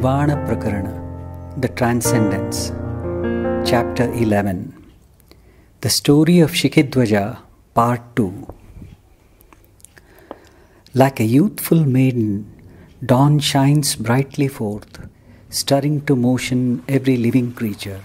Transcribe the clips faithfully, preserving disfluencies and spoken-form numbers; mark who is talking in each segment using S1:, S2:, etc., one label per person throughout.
S1: Nirvana Prakarana, The Transcendence, Chapter eleven, The Story of Shikidwaja, Part two. Like a youthful maiden, dawn shines brightly forth, stirring to motion every living creature.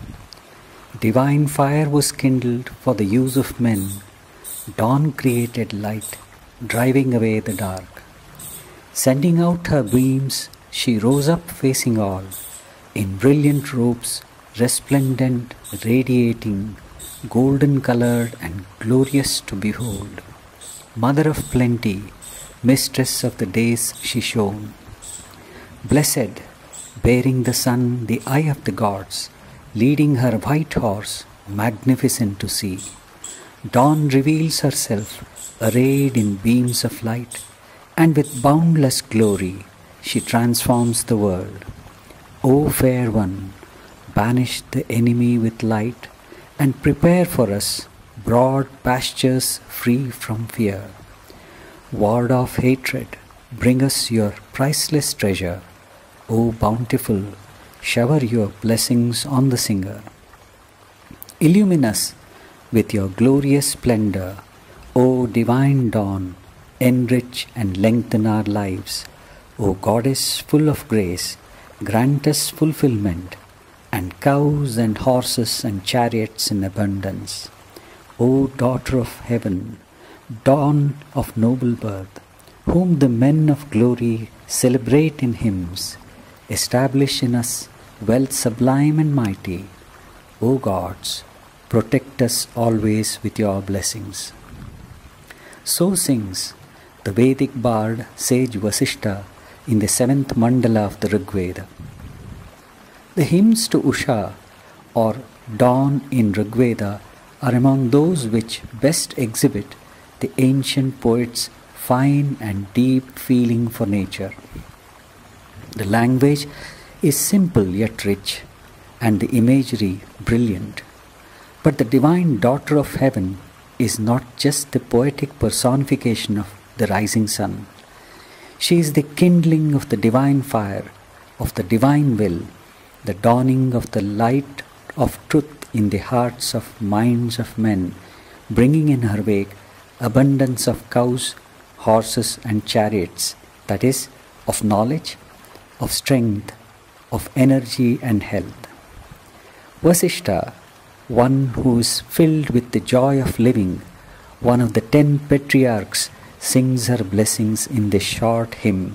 S1: Divine fire was kindled for the use of men. Dawn created light, driving away the dark. Sending out her beams, she rose up facing all, in brilliant robes, resplendent, radiating, golden-colored and glorious to behold. Mother of plenty, mistress of the days she shone. Blessed, bearing the sun, the eye of the gods, leading her white horse, magnificent to see. Dawn reveals herself, arrayed in beams of light, and with boundless glory she transforms the world. O fair one, banish the enemy with light, and prepare for us broad pastures free from fear. Ward off hatred, bring us your priceless treasure. O bountiful, shower your blessings on the singer. Illumine us with your glorious splendor, O divine dawn, enrich and lengthen our lives. O goddess full of grace, grant us fulfillment, and cows and horses and chariots in abundance. O daughter of heaven, dawn of noble birth, whom the men of glory celebrate in hymns, establish in us wealth sublime and mighty. O gods, protect us always with your blessings. So sings the Vedic bard sage Vasishtha in the seventh mandala of the Rig Veda. The hymns to Usha or dawn in Rig Veda are among those which best exhibit the ancient poet's fine and deep feeling for nature. The language is simple yet rich, and the imagery brilliant. But the divine daughter of heaven is not just the poetic personification of the rising sun. She is the kindling of the divine fire, of the divine will, the dawning of the light of truth in the hearts of minds of men, bringing in her wake abundance of cows, horses and chariots, that is, of knowledge, of strength, of energy and health. Vasishtha, one who is filled with the joy of living, one of the ten patriarchs, sings her blessings in this short hymn.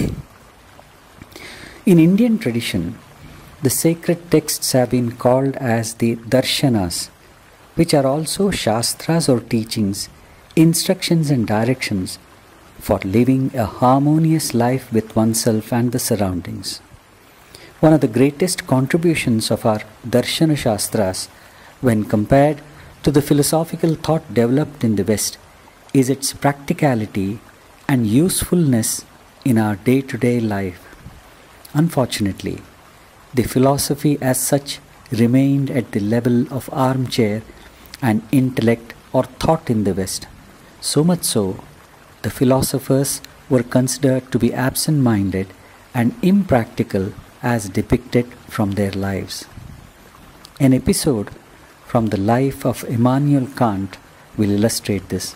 S1: In Indian tradition, the sacred texts have been called as the darshanas, which are also shastras or teachings, instructions and directions for living a harmonious life with oneself and the surroundings. One of the greatest contributions of our darshana shastras, when compared to the philosophical thought developed in the West, is its practicality and usefulness in our day-to-day life. Unfortunately, the philosophy as such remained at the level of armchair and intellect or thought in the West. So much so, the philosophers were considered to be absent-minded and impractical as depicted from their lives. An episode from the life of Immanuel Kant will illustrate this.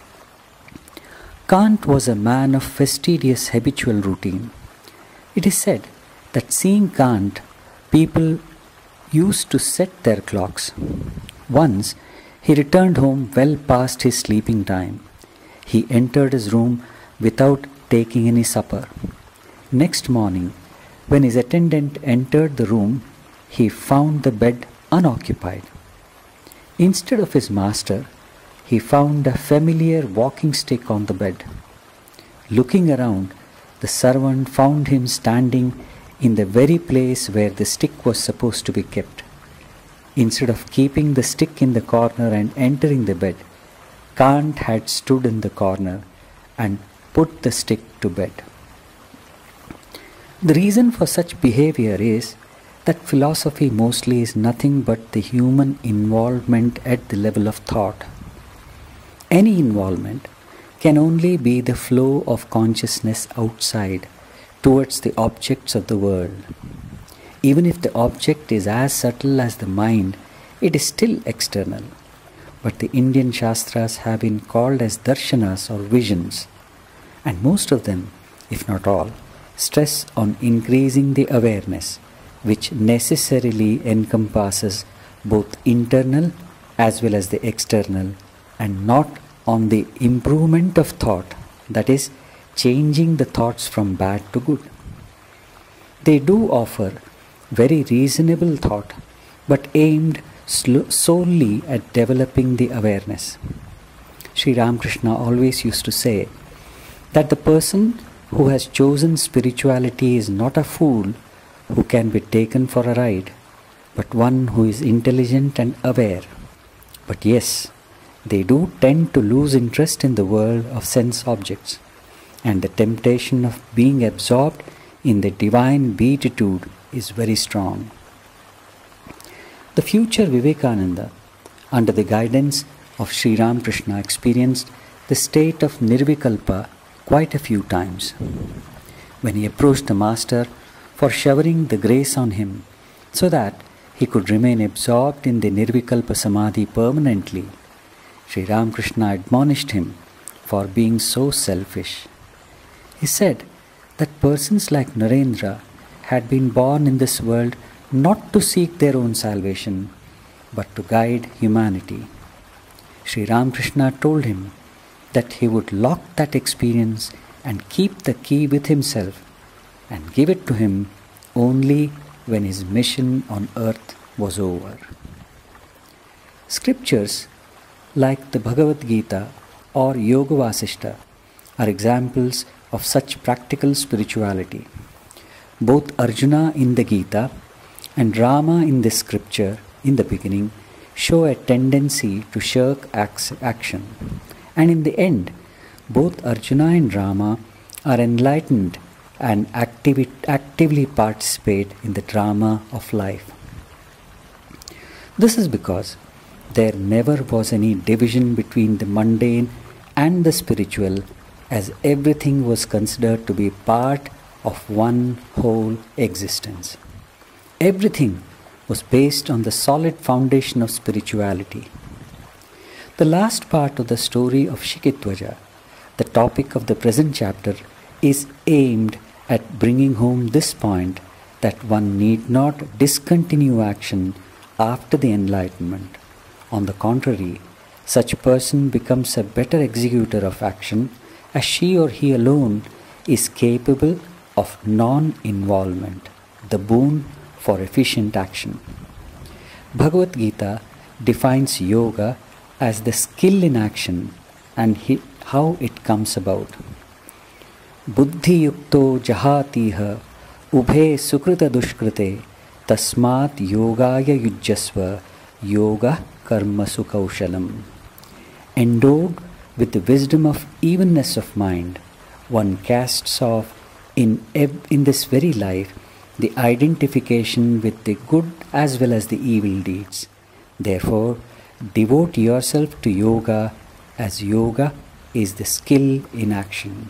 S1: Kant was a man of fastidious habitual routine. It is said that seeing Kant, people used to set their clocks. Once, he returned home well past his sleeping time. He entered his room without taking any supper. Next morning, when his attendant entered the room, he found the bed unoccupied. Instead of his master, he found a familiar walking stick on the bed. Looking around, the servant found him standing in the very place where the stick was supposed to be kept. Instead of keeping the stick in the corner and entering the bed, Kant had stood in the corner and put the stick to bed. The reason for such behavior is that philosophy mostly is nothing but the human involvement at the level of thought. Any involvement can only be the flow of consciousness outside, towards the objects of the world. Even if the object is as subtle as the mind, it is still external. But the Indian Shastras have been called as darshanas or visions, and most of them, if not all, stress on increasing the awareness, which necessarily encompasses both internal as well as the external, and not on the improvement of thought, that is, changing the thoughts from bad to good. They do offer very reasonable thought, but aimed solely at developing the awareness. Sri Ramakrishna always used to say that the person who has chosen spirituality is not a fool who can be taken for a ride, but one who is intelligent and aware. But yes, they do tend to lose interest in the world of sense objects, and the temptation of being absorbed in the divine beatitude is very strong. The future Vivekananda, under the guidance of Sri Ramakrishna, experienced the state of Nirvikalpa quite a few times. When he approached the Master for showering the grace on him so that he could remain absorbed in the Nirvikalpa Samadhi permanently, Sri Ramakrishna admonished him for being so selfish. He said that persons like Narendra had been born in this world not to seek their own salvation, but to guide humanity. Sri Ramakrishna told him that he would lock that experience and keep the key with himself and give it to him only when his mission on earth was over. Scriptures like the Bhagavad Gita or Yoga Vasishta are examples of such practical spirituality. Both Arjuna in the Gita and Rama in this scripture in the beginning show a tendency to shirk action, and in the end both Arjuna and Rama are enlightened and activi- actively participate in the drama of life. This is because there never was any division between the mundane and the spiritual, as everything was considered to be part of one whole existence. Everything was based on the solid foundation of spirituality. The last part of the story of Shikitwaja, the topic of the present chapter, is aimed at bringing home this point that one need not discontinue action after the enlightenment. On the contrary, such a person becomes a better executor of action, as she or he alone is capable of non-involvement, the boon for efficient action. Bhagavad Gita defines yoga as the skill in action and he, how it comes about. Buddhi yukto jahatiha ubhe sukrita dushkrite tasmat yogaya yujjasva yoga karma sukaushalam. Endowed with the wisdom of evenness of mind, one casts off in, in this very life the identification with the good as well as the evil deeds. Therefore, devote yourself to yoga, as yoga is the skill in action.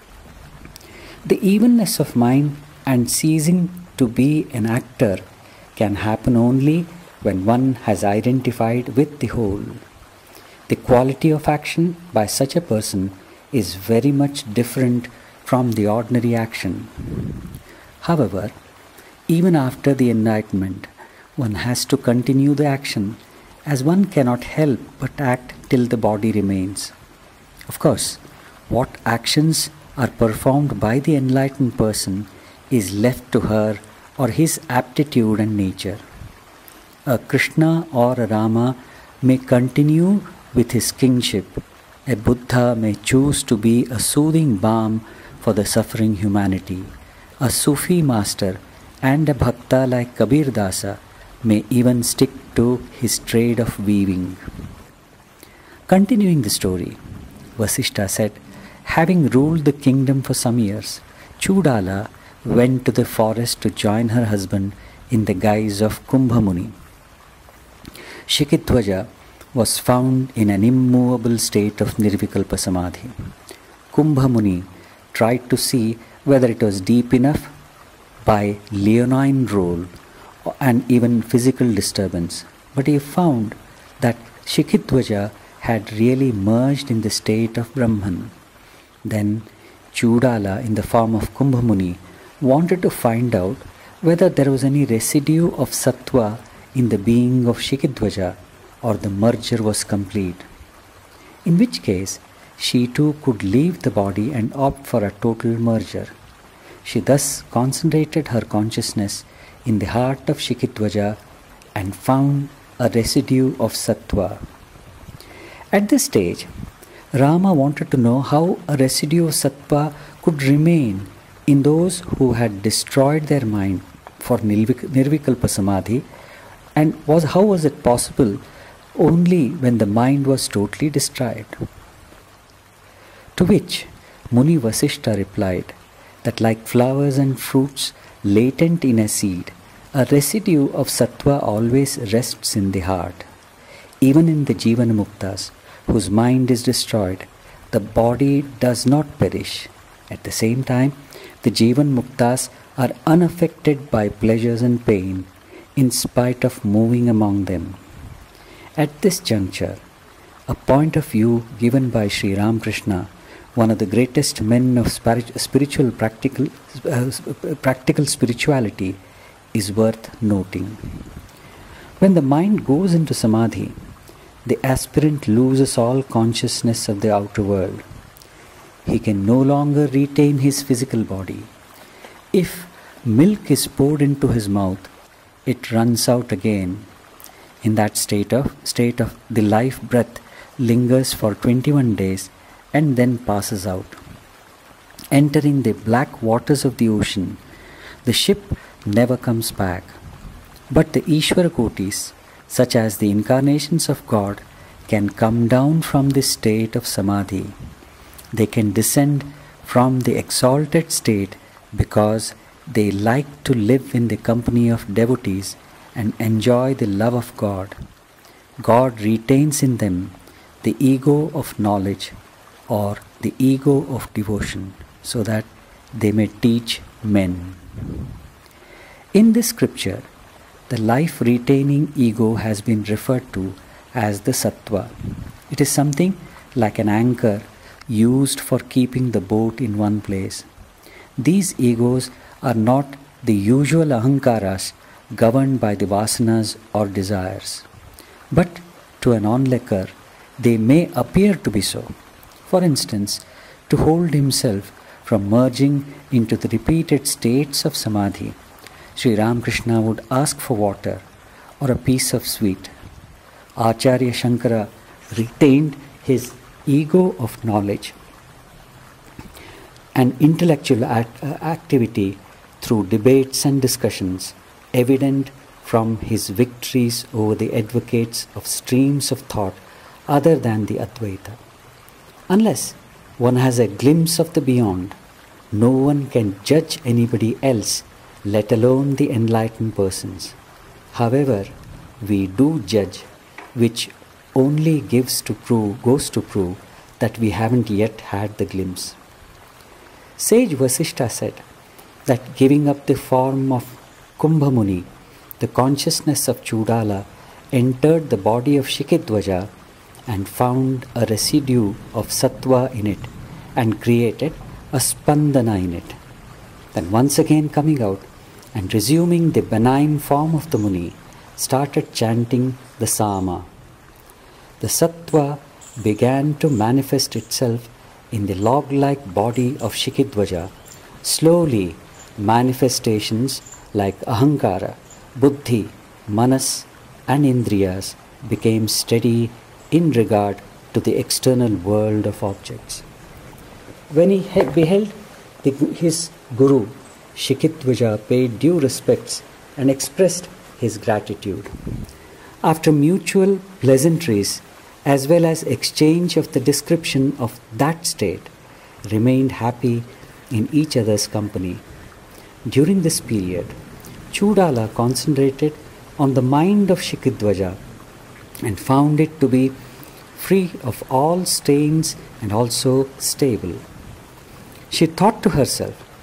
S1: The evenness of mind and ceasing to be an actor can happen only when one has identified with the whole. The quality of action by such a person is very much different from the ordinary action. However, even after the enlightenment, one has to continue the action, as one cannot help but act till the body remains. Of course, what actions are performed by the enlightened person is left to her or his aptitude and nature. A Krishna or a Rama may continue with his kingship. A Buddha may choose to be a soothing balm for the suffering humanity. A Sufi master and a Bhakta like Kabir Dasa may even stick to his trade of weaving. Continuing the story, Vasishta said, having ruled the kingdom for some years, Chudala went to the forest to join her husband in the guise of Kumbha Muni. Shikitwaja was found in an immovable state of Nirvikalpa Samadhi. Kumbha Muni tried to see whether it was deep enough by leonine role and even physical disturbance. But he found that Shikidwaja had really merged in the state of Brahman. Then Chudala, in the form of Kumbhamuni, wanted to find out whether there was any residue of sattva in the being of Shikidwaja, or the merger was complete. In which case, she too could leave the body and opt for a total merger. She thus concentrated her consciousness in the heart of Shikidwaja and found a residue of sattva. At this stage, Rama wanted to know how a residue of sattva could remain in those who had destroyed their mind for Nirvikalpa Samadhi, and was how was it possible only when the mind was totally destroyed. To which Muni Vasishta replied that like flowers and fruits latent in a seed, a residue of sattva always rests in the heart. Even in the Jivana Muktas, whose mind is destroyed, the body does not perish. At the same time, the Jivan Muktas are unaffected by pleasures and pain, in spite of moving among them. At this juncture, a point of view given by Sri Ramakrishna, one of the greatest men of spiritual practical, uh, practical spirituality, is worth noting. When the mind goes into samadhi, the aspirant loses all consciousness of the outer world. He can no longer retain his physical body. If milk is poured into his mouth, it runs out again. In that state of state of the life breath lingers for twenty-one days and then passes out. Entering the black waters of the ocean, the ship never comes back. But the Ishvara Kotis, such as the incarnations of God, can come down from this state of samadhi. They can descend from the exalted state because they like to live in the company of devotees and enjoy the love of God. God retains in them the ego of knowledge or the ego of devotion, so that they may teach men. In this scripture, the life-retaining ego has been referred to as the sattva. It is something like an anchor used for keeping the boat in one place. These egos are not the usual ahankaras governed by the vasanas or desires. But to an onlooker, they may appear to be so. For instance, to hold himself from merging into the repeated states of samadhi, Sri Ramakrishna would ask for water or a piece of sweet. Acharya Shankara retained his ego of knowledge and intellectual act, uh, activity through debates and discussions, evident from his victories over the advocates of streams of thought other than the Advaita. Unless one has a glimpse of the beyond, no one can judge anybody else, let alone the enlightened persons. However, we do judge, which only gives to prove, goes to prove that we haven't yet had the glimpse. Sage Vasishta said that giving up the form of Kumbhamuni, the consciousness of Chudala entered the body of Shikidwaja and found a residue of sattva in it and created a spandana in it. Then once again coming out and resuming the benign form of the Muni, started chanting the Sama. The sattva began to manifest itself in the log-like body of Shikidwaja. Slowly, manifestations like ahankara, buddhi, manas and indriyas became steady in regard to the external world of objects. When he beheld the, his guru, Shikidwaja paid due respects and expressed his gratitude. After mutual pleasantries as well as exchange of the description of that state, remained happy in each other's company. During this period, Chudala concentrated on the mind of Shikidwaja and found it to be free of all stains and also stable. She thought to herself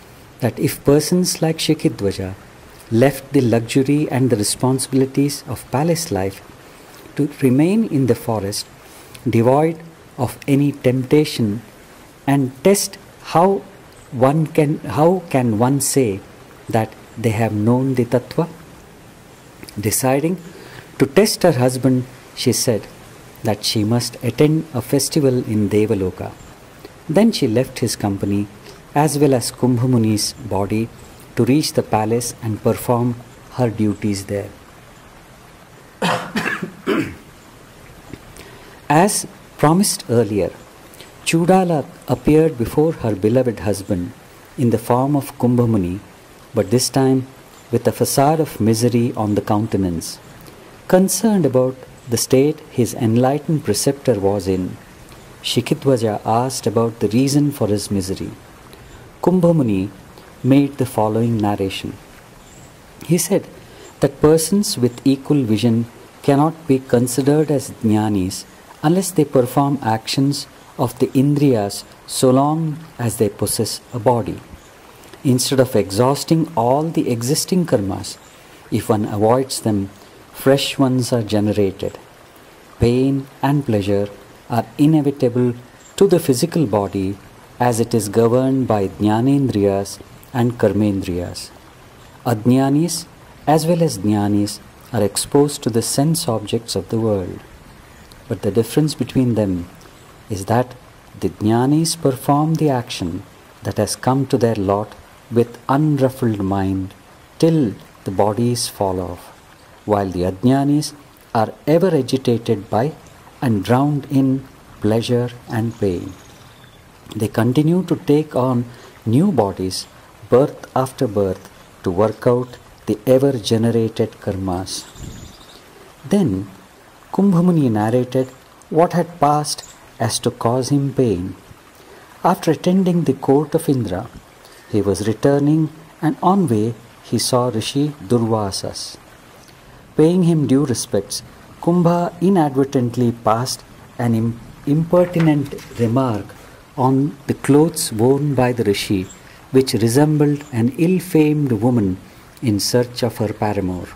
S1: that if persons like Shikidwaja left the luxury and the responsibilities of palace life to remain in the forest, devoid of any temptation, and test how one can how can one say that they have known the tattva? Deciding to test her husband, she said that she must attend a festival in Devaloka. Then she left his company as well as Kumbha Muni's body to reach the palace and perform her duties there. As promised earlier, Chudala appeared before her beloved husband in the form of Kumbha Muni, but this time with a facade of misery on the countenance. Concerned about the state his enlightened preceptor was in, Shikidwaja asked about the reason for his misery. Kumbha Muni made the following narration. He said that persons with equal vision cannot be considered as jnanis unless they perform actions of the indriyas so long as they possess a body. Instead of exhausting all the existing karmas, if one avoids them, fresh ones are generated. Pain and pleasure are inevitable to the physical body as it is governed by jnanendriyas and karmendriyas. Ajnanis as well as jnanis are exposed to the sense objects of the world. But the difference between them is that the jnanis perform the action that has come to their lot with unruffled mind till the bodies fall off, while the ajnanis are ever agitated by and drowned in pleasure and pain. They continue to take on new bodies, birth after birth, to work out the ever-generated karmas. Then Kumbha Muni narrated what had passed as to cause him pain. After attending the court of Indra, he was returning, and on way he saw Rishi Durvasas. Paying him due respects, Kumbha inadvertently passed an im- impertinent remark on the clothes worn by the Rishi, which resembled an ill-famed woman in search of her paramour.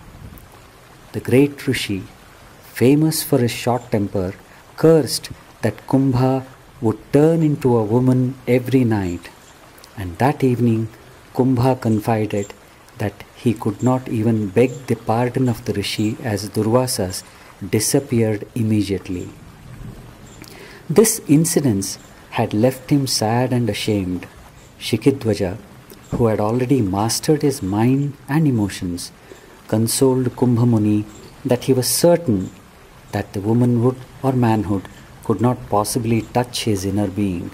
S1: The great Rishi, famous for his short temper, cursed that Kumbha would turn into a woman every night, and that evening Kumbha confided that he could not even beg the pardon of the Rishi as Durvasas disappeared immediately. This incident had left him sad and ashamed. Shikidwaja, who had already mastered his mind and emotions, consoled Kumbha Muni that he was certain that the womanhood or manhood could not possibly touch his inner being.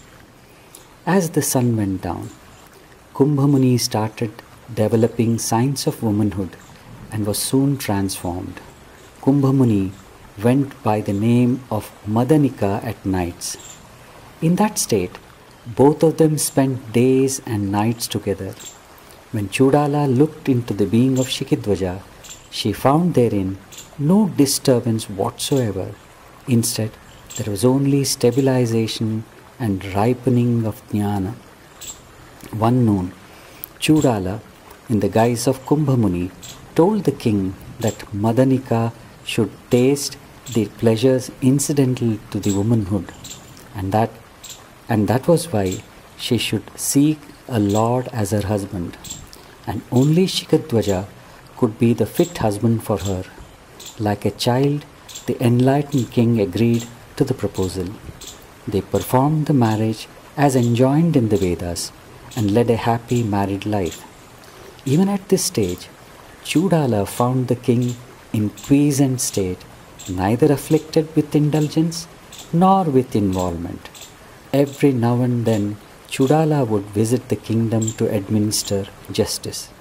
S1: As the sun went down, Kumbha Muni started developing signs of womanhood and was soon transformed. Kumbha Muni went by the name of Madanika at nights. In that state, both of them spent days and nights together. When Chudala looked into the being of Shikidwaja, she found therein no disturbance whatsoever. Instead, there was only stabilization and ripening of jnana. One noon, Chudala, in the guise of Kumbha Muni, told the king that Madanika should taste the pleasures incidental to the womanhood, and that and that was why she should seek a lord as her husband, and only Shikidwaja could be the fit husband for her. Like a child, the enlightened king agreed to the proposal. They performed the marriage as enjoined in the Vedas and led a happy married life. Even at this stage, Chudala found the king in quiescent state, neither afflicted with indulgence nor with involvement. Every now and then, Chudala would visit the kingdom to administer justice.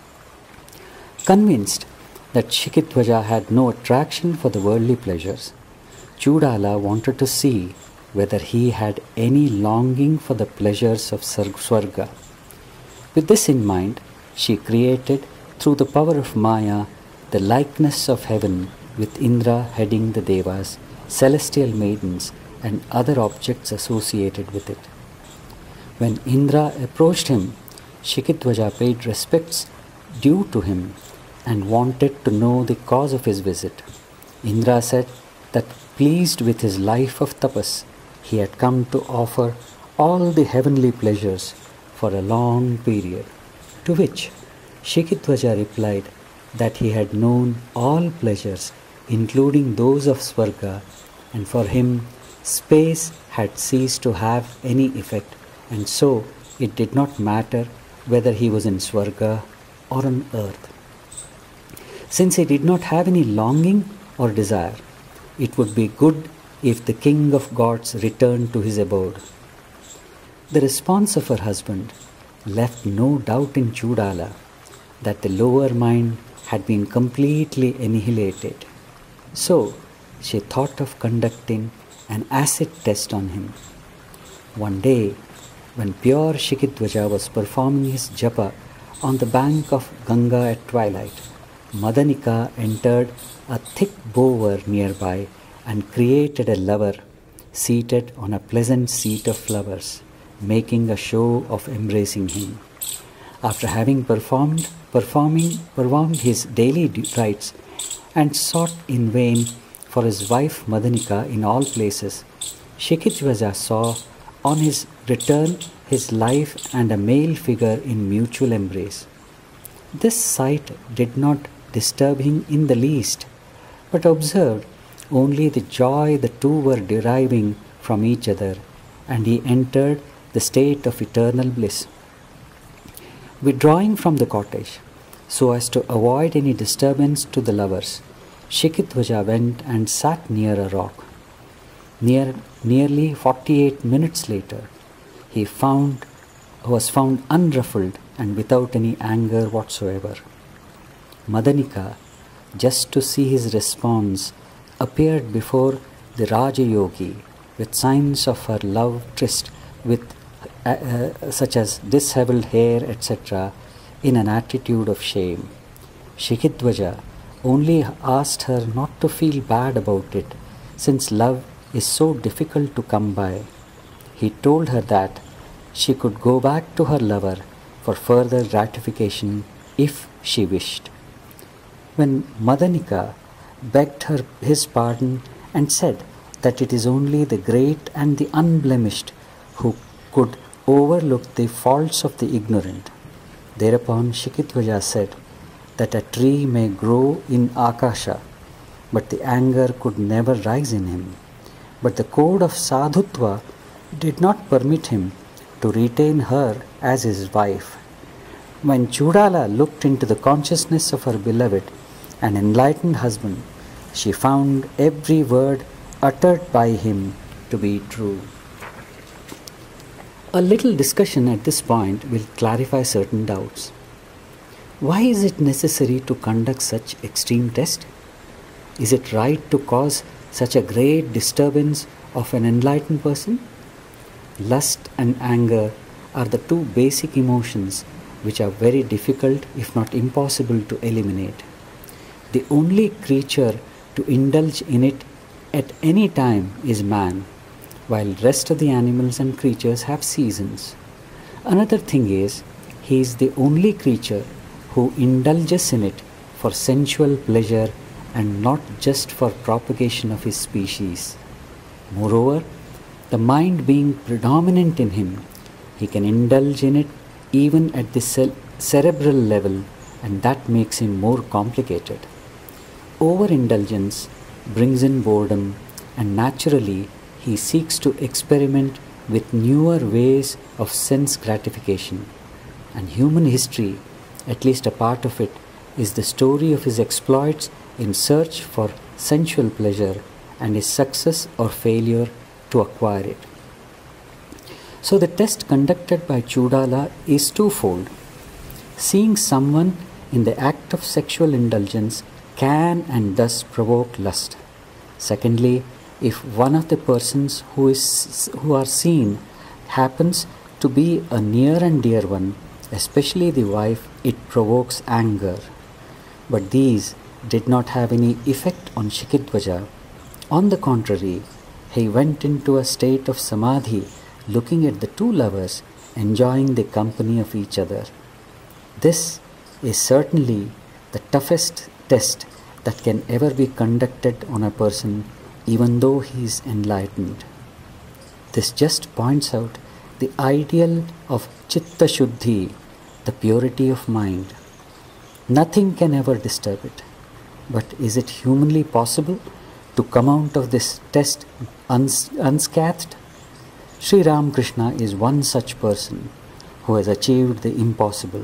S1: Convinced that Shikidwaja had no attraction for the worldly pleasures, Chudala wanted to see whether he had any longing for the pleasures of Swarga. With this in mind, she created, through the power of Maya, the likeness of heaven, with Indra heading the Devas, celestial maidens, and other objects associated with it. When Indra approached him, Shikidwaja paid respects due to him and wanted to know the cause of his visit. Indra said that pleased with his life of tapas, he had come to offer all the heavenly pleasures for a long period. To which Shikidwaja replied that he had known all pleasures, including those of Swarga, and for him space had ceased to have any effect, and so it did not matter whether he was in Swarga or on earth. Since he did not have any longing or desire, it would be good if the king of gods returned to his abode. The response of her husband left no doubt in Chudala that the lower mind had been completely annihilated. So she thought of conducting an acid test on him. One day, when pure Shikidwaja was performing his japa on the bank of Ganga at twilight, Madanika entered a thick bower nearby and created a lover seated on a pleasant seat of flowers, making a show of embracing him. After having performed, performing, performed his daily rites and sought in vain for his wife Madanika in all places, Shikidwaja saw on his return his life and a male figure in mutual embrace. This sight did not disturb him in the least, but observed only the joy the two were deriving from each other, and he entered the state of eternal bliss. Withdrawing from the cottage, so as to avoid any disturbance to the lovers, Shikidwaja went and sat near a rock. Near, nearly forty-eight minutes later, he found, was found unruffled and without any anger whatsoever. Madanika, just to see his response, appeared before the Rajayogi with signs of her love tryst with uh, uh, such as dishevelled hair, et cetera, in an attitude of shame. Shikidwaja only asked her not to feel bad about it, since love is so difficult to come by. He told her that she could go back to her lover for further gratification if she wished. When Madanika begged her his pardon and said that it is only the great and the unblemished who could overlook the faults of the ignorant, thereupon Shikidwaja said that a tree may grow in Akasha, but the anger could never rise in him. But the code of Sadhutva did not permit him to retain her as his wife. When Chudala looked into the consciousness of her beloved and enlightened husband, she found every word uttered by him to be true. A little discussion at this point will clarify certain doubts. Why is it necessary to conduct such extreme test? Is it right to cause such a great disturbance of an enlightened person? Lust and anger are the two basic emotions which are very difficult, if not impossible, to eliminate. The only creature to indulge in it at any time is man, while rest of the animals and creatures have seasons. Another thing is, he is the only creature who indulges in it for sensual pleasure and not just for propagation of his species. Moreover, the mind being predominant in him, he can indulge in it even at the cerebral level, and that makes him more complicated. Overindulgence brings in boredom, and naturally he seeks to experiment with newer ways of sense gratification. And human history, at least a part of it, is the story of his exploits in search for sensual pleasure and his success or failure to acquire it. So the test conducted by Chudala is twofold. Seeing someone in the act of sexual indulgence can and does provoke lust. Secondly, if one of the persons who is who are seen happens to be a near and dear one, especially the wife, it provokes anger. But these did not have any effect on Shikidwaja. On the contrary, he went into a state of samadhi, looking at the two lovers enjoying the company of each other. This is certainly the toughest test that can ever be conducted on a person, even though he is enlightened. This just points out the ideal of Chitta Shuddhi, the purity of mind. Nothing can ever disturb it. But is it humanly possible to come out of this test uns- unscathed? Sri Ramakrishna is one such person who has achieved the impossible.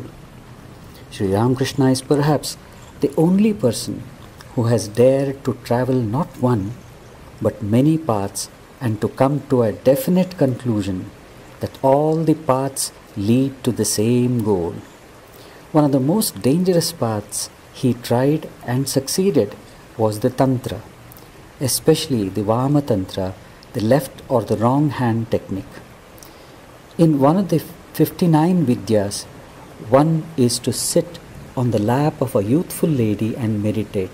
S1: Sri Ramakrishna is perhaps the only person who has dared to travel not one but many paths and to come to a definite conclusion that all the paths lead to the same goal. One of the most dangerous paths he tried and succeeded was the Tantra, especially the Vama Tantra, the left or the wrong hand technique. In one of the fifty-nine Vidyas, one is to sit on the lap of a youthful lady and meditate.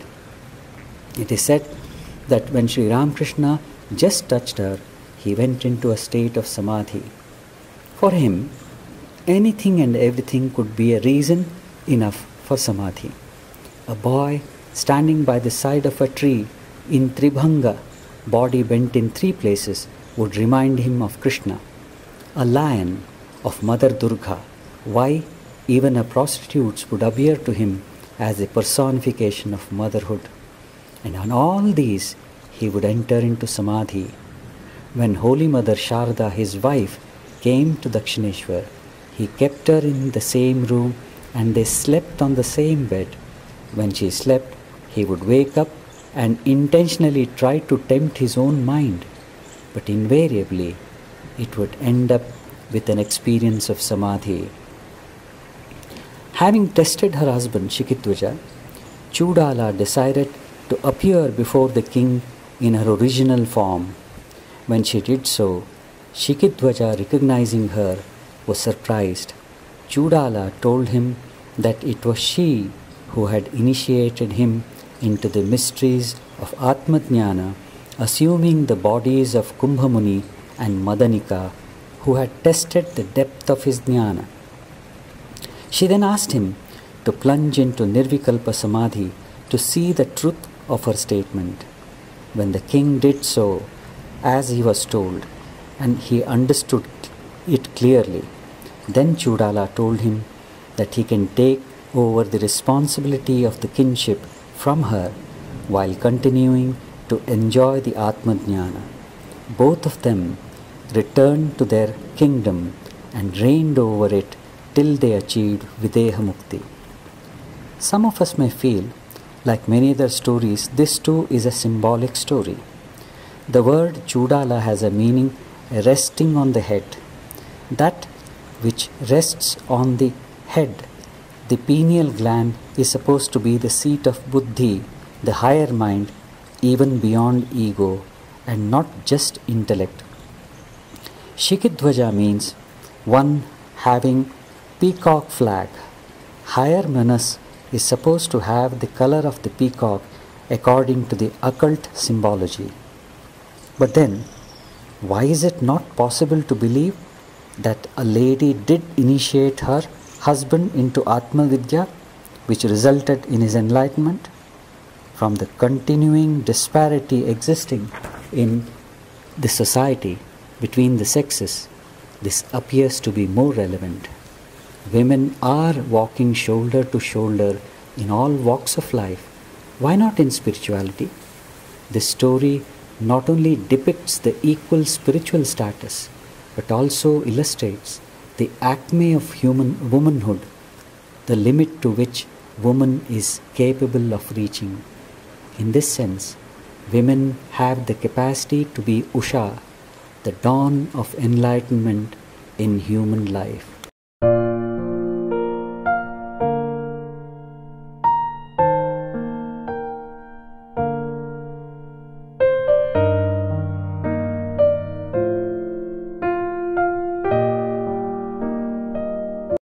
S1: It is said that when Sri Ramakrishna just touched her, he went into a state of samadhi. For him, anything and everything could be a reason enough for samadhi. A boy standing by the side of a tree in Tribhanga, body bent in three places, would remind him of Krishna. A lion of Mother Durga. Why? Even a prostitute would appear to him as a personification of motherhood. And on all these, he would enter into samadhi. When Holy Mother Sharda, his wife, came to Dakshineshwar, he kept her in the same room and they slept on the same bed. When she slept, he would wake up and intentionally try to tempt his own mind, but invariably it would end up with an experience of samadhi. Having tested her husband Shikidwaja, Chudala decided to appear before the king in her original form. When she did so, Shikidwaja, recognizing her, was surprised. Chudala told him that it was she who had initiated him into the mysteries of Atmajnana, assuming the bodies of Kumbhamuni and Madanika, who had tested the depth of his jnana. She then asked him to plunge into Nirvikalpa Samadhi to see the truth of her statement. When the king did so, as he was told, and he understood it clearly, then Chudala told him that he can take over the responsibility of the kinship from her while continuing to enjoy the Atmajnana. Both of them returned to their kingdom and reigned over it till they achieved Videha Mukti. Some of us may feel, like many other stories, this too is a symbolic story. The word Chudala has a meaning resting on the head. That which rests on the head, the pineal gland, is supposed to be the seat of Buddhi, the higher mind, even beyond ego, and not just intellect. Shikidwaja means one having peacock flag. Higher Manas is supposed to have the color of the peacock according to the occult symbology. But then, why is it not possible to believe that a lady did initiate her husband into Atma Vidya, which resulted in his enlightenment? From the continuing disparity existing in the society between the sexes, this appears to be more relevant. Women are walking shoulder to shoulder in all walks of life. Why not in spirituality? This story not only depicts the equal spiritual status, but also illustrates the acme of human womanhood, the limit to which woman is capable of reaching. In this sense, women have the capacity to be Usha, the dawn of enlightenment in human life.